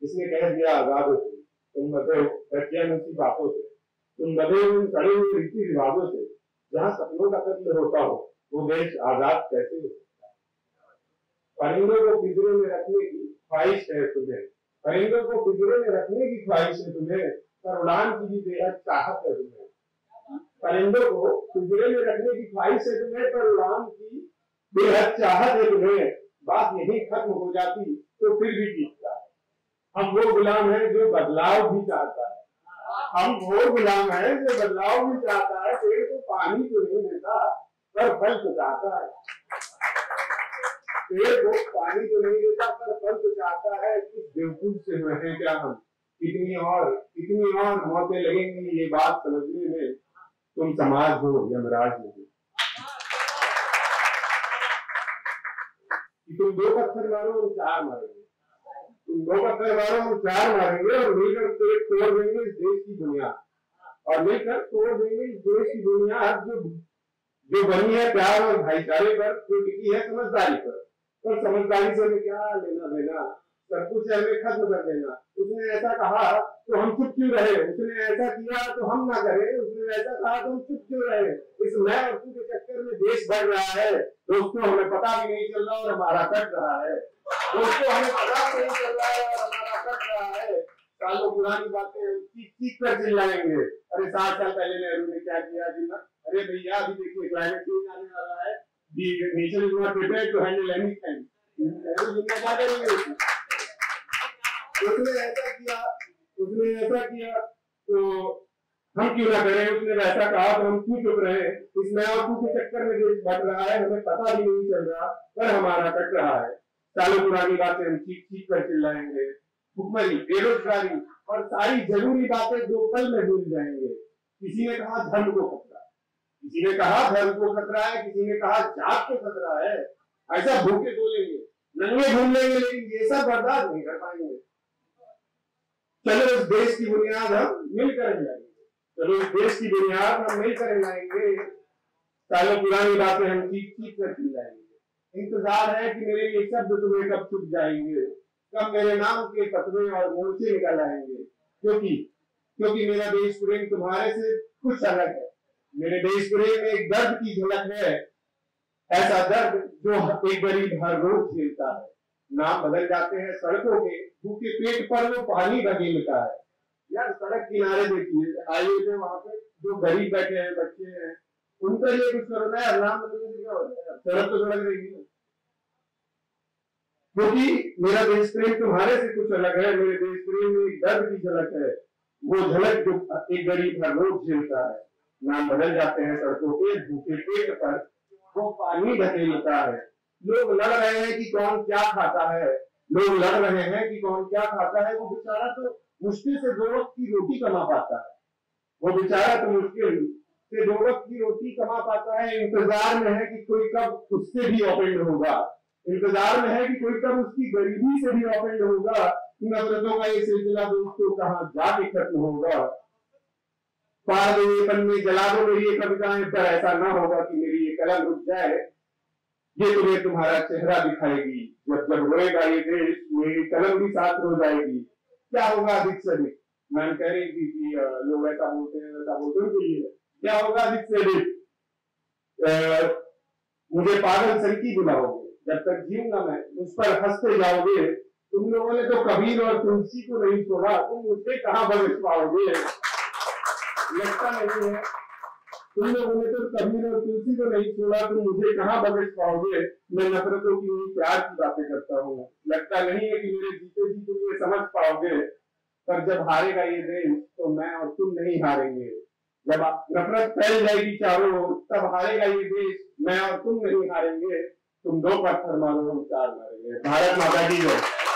इसने कह दिया आजाद हो तुम बधे हो बच्चियां उसी बातों से, तुम बधे हुए सड़े हुए रीति रिवाजों से, जहाँ सपनों का कत्ल होता हो वो देश आजाद कैसे हो सकता है। परिंदों को पिंजरे में रखने की ख्वाहिश है तुम्हें, परिंदों को पिंजरे में रखने की ख्वाहिश है तुम्हें, पर उड़ान की भी बेहद चाहत है तुम्हें। परिंदों को पिंजरे में रखने की ख्वाहिश है तुम्हें, पर उड़ान की बेहद चाहत है तुम्हें। बात यही खत्म हो जाती तो फिर भी ठीक था। हम वो गुलाम हैं जो बदलाव भी चाहता है, हम वो गुलाम हैं जो बदलाव भी चाहता है। पेड़ को पानी तो नहीं देता पर फल तो चाहता है, पेड़ को पानी तो नहीं देता पर फल तो चाहता है। किस बेवकूफ से हुए हैं क्या हम, कितनी और मौतें लगेंगी ये बात समझने में, तुम समाज हो यमराज नहीं। तुम 2 पत्थर मारो और 4 मारेंगे, तुम 2 पत्थर मारो और 4 मारेंगे, और मिलकर तोड़ देंगे इस देश की बुनियाद, और मिलकर तोड़ देंगे इस देश की बुनियाद जो बनी है प्यार और भाईचारे पर, जो टिकी है समझदारी पर। और समझदारी से क्या लेना देना, सब कुछ हमें खत्म कर देना। उसने ऐसा कहा तो हम चुप क्यों रहे, उसने ऐसा किया तो हम ना करें, उसने ऐसा कहा तो हम चुप क्यों रहे। इस मैं और तू के चक्कर में देश बढ़ रहा है दोस्तों, हमें पता भी नहीं चल रहा और हमारा कट रहा है। दोस्तों हमें पता भी नहीं चल रहा है और हमारा कट रहा है। सालों पुरानी बातें चीख कर चिल्लाएंगे, अरे 60 साल पहले नेहरू ने क्या किया जी ना, अरे भैया अभी देखिए क्लाइमेट चेंज आने वाला है, nature is not prepared to handle anything, Nehru ji क्या करेंगे। उसने ऐसा किया तो हम क्यों ना करें, उसने वैसा कहा तो हम क्यों चुप रहे। इस मैं और तू के चक्कर में देश बढ़ रहा है, हमें पता भी नहीं चल रहा पर हमारा कट रहा है। सालों पुरानी बातें हम चीख कर चिल्लाएंगे, भुखमरी बेरोजगारी और सारी जरूरी बातें 2 पल में भूल जाएंगे। किसी ने कहा धर्म को खतरा, किसी ने कहा धर्म को खतरा है, किसी ने कहा जात को खतरा है। ऐसा भूखे बोलेंगे, नंगे घूम लेंगे, लेकिन ये सब बर्दाश्त नहीं कर पाएंगे। चलो इस देश की बुनियाद हम मिलकर हिलाएंगे, चलो इस देश की बुनियाद हम मिलकर हिलाएंगे। सालों पुरानी बातें हम चीख कर चिल्लाएंगे। इंतजार है कि मेरे ये शब्द तुम्हें कब चुप जाएंगे, कब मेरे नाम के फतवे और मोर्चे निकल आएंगे। क्योंकि मेरा देश प्रेम तुम्हारे से कुछ अलग है। मेरे देश प्रेम में एक दर्द की झलक है, ऐसा दर्द जो एक गरीब हर रोज झेलता है। नाम बदल जाते हैं सड़कों के, भूखे पेट पर वो पानी बगेलता है। यार सड़क किनारे देखिए, हाईवे पे वहां पे जो गरीब बैठे हैं, बच्चे हैं, उनका ये कुछ करो ना यार, नाम बदलने से क्या होता है, सड़क तो सड़क रहेगी। क्योंकि मेरा देश प्रेम तुम्हारे से कुछ अलग है, मेरे देश प्रेम में एक दर्द की झलक है, वो झलक जो एक गरीब हर रोज झेलता है। नाम बदल जाते हैं सड़कों के, भूखे पेट पर वो पानी ढकेलता है। लोग लड़ रहे हैं कि कौन क्या खाता है, लोग लड़ रहे हैं कि कौन क्या खाता है। वो बेचारा तो मुश्किल से 2 वक्त की रोटी कमा पाता है, वो बेचारा तो मुश्किल से 2 वक्त की रोटी कमा पाता है। इंतजार में है कि कोई कब उससे भी ऑफेंड होगा, इंतजार में है कि कोई कब उसकी गरीबी से भी ऑफेंड होगा। नफरतों का ये सिलसिला दोस्तों कहाँ जाके खत्म होगा। फाड़ दो ये पन्ने, जला दो मेरी ये कविताएं, पर ऐसा ना होगा कि मेरी ये कलम रुक जाए। ये तुम्हें तुम्हारा चेहरा दिखाएगी, जब जब रोएगा ये देश मेरी कलम भी साथ रो जाएगी। क्या होगा अधिक से अधिक, मैंने कह रही थी कि लोग ऐसा बोलते हैं वैसा बोलते हैं, क्या होगा अधिक से अधिक, मुझे पागल सड़की बुलाओगे, जब तक जीऊंगा मैं उस पर हंसते जाओगे। तुम लोगों ने तो कबीर और तुलसी को नहीं छोड़ा, तुम मुझसे कहाँ बख्श पाओगे। लगता नहीं है, तुम लोगों ने तो कबीर और तुलसी को नहीं छोड़ा, तुम मुझे कहाँ बख्श पाओगे। मैं नफरतों की नहीं प्यार की बातें करता हूँ, लगता नहीं है कि मेरे जीते जी तुम ये समझ पाओगे। पर जब हारेगा ये देश तो मैं और तुम नहीं हारेंगे। जब नफरत फैल जाएगी चारों ओर तब हारेगा ये देश, मैं और तुम नहीं हारेंगे। तुम 2 पत्थर मारो हम 4 मारेंगे। भारत माता की जय।